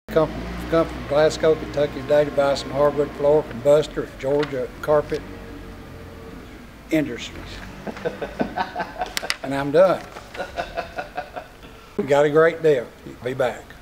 Come from Glasgow, Kentucky today to buy some hardwood floor from Buster at Georgia Carpet Industries. And I'm done. We got a great deal. Be back.